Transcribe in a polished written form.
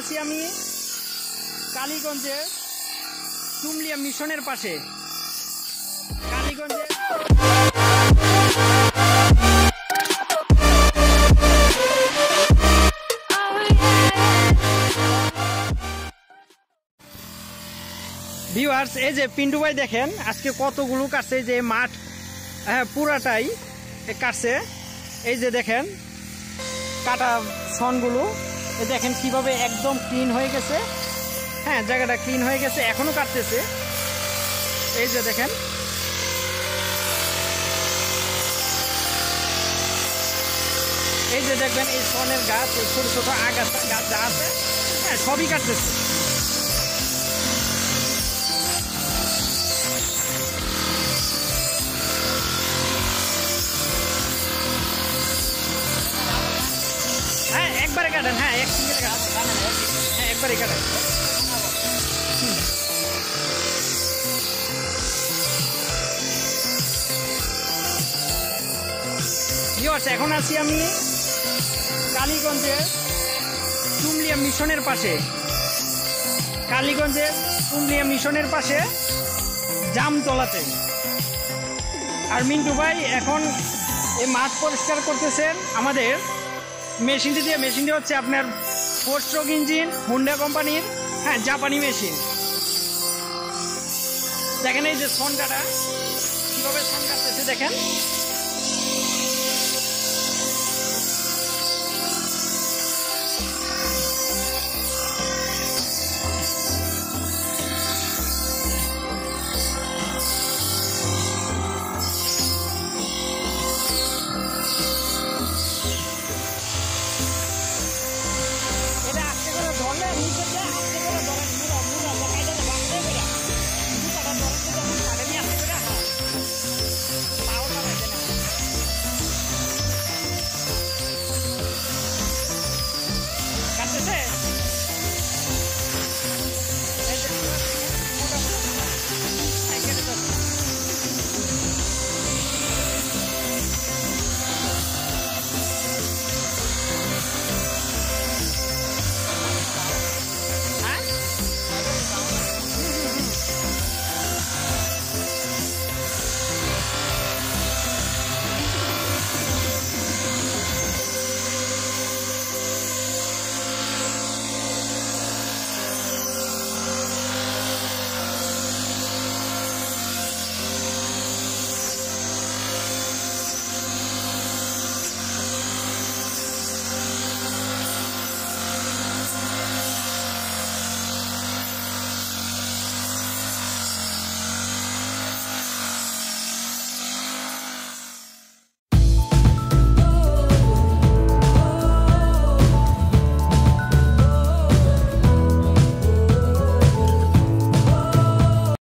আছি আমি কালীগঞ্জের চুমলিয়া মিশনের পাশে। কালীগঞ্জে ভিউয়ার্স, এই যে পিন্টু ভাই দেখেন আজকে কতগুলো কাটছে, যে মাঠ পুরাটাই কাটছে। এই যে দেখেন কাটা সনগুলো, এই দেখেন কিভাবে একদম ক্লিন হয়ে গেছে। হ্যাঁ, জায়গাটা ক্লিন হয়ে গেছে, এখনো কাটতেছে। এই যে দেখেন এই যে দেখবেন এই সনের গাছ, এই ছোট ছোট আগাছা গাছ যা আছে, হ্যাঁ সবই কাটতেছে। হ্যাঁ একবারে কাটেন, হ্যাঁ এক সিঙ্গেল কাটেন, হ্যাঁ একবারে কাটেন। এখন আছি আমি কালীগঞ্জের চুমলিয়া মিশনের পাশে। কালীগঞ্জের চুমলিয়া মিশনের পাশে জামতলাতে। আর মিন্টু ভাই এখন এই মাঠ পরিষ্কার করতেছেন আমাদের মেশিনটি দিয়ে। মেশিনটি হচ্ছে আপনার 4 স্ট্রোক ইঞ্জিন, হুন্ডা কোম্পানির, হ্যাঁ জাপানি মেশিন। দেখেন এই যে সন কাটা, কিভাবে সন কাটতেছে দেখেন।